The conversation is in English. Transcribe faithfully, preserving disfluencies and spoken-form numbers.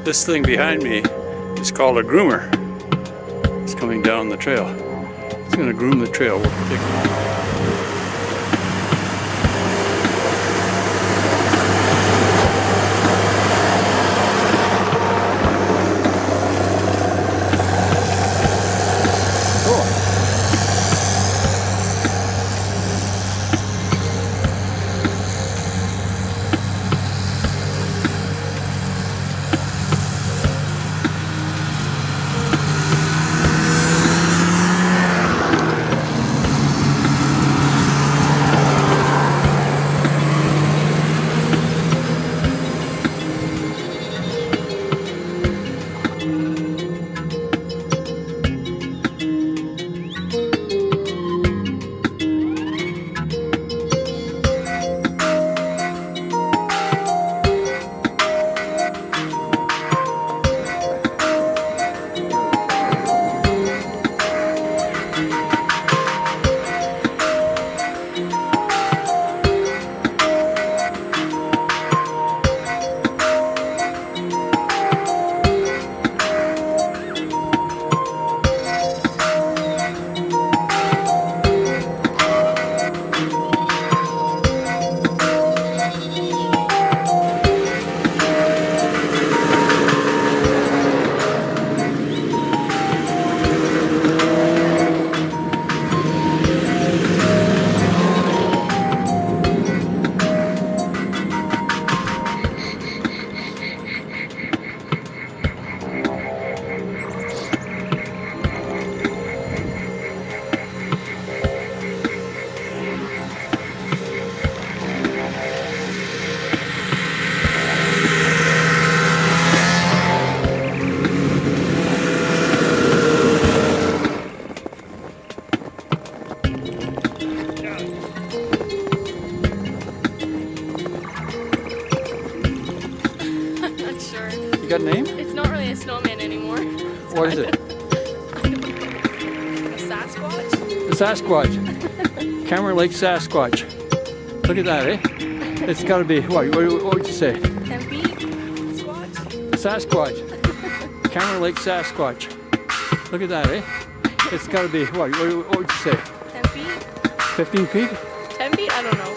This thing behind me is called a groomer. It's coming down the trail. It's going to groom the trail. We'll take it. You got a name? It's not really a snowman anymore. It's what is it? A Sasquatch? The Sasquatch. Cameron Lake Sasquatch. Look at that, eh? It's got to be, what, what, what would you say? ten feet? Squatch? Sasquatch. Cameron Lake Sasquatch. Look at that, eh? It's got to be, what, what, what would you say? ten feet? fifteen feet? ten feet? I don't know.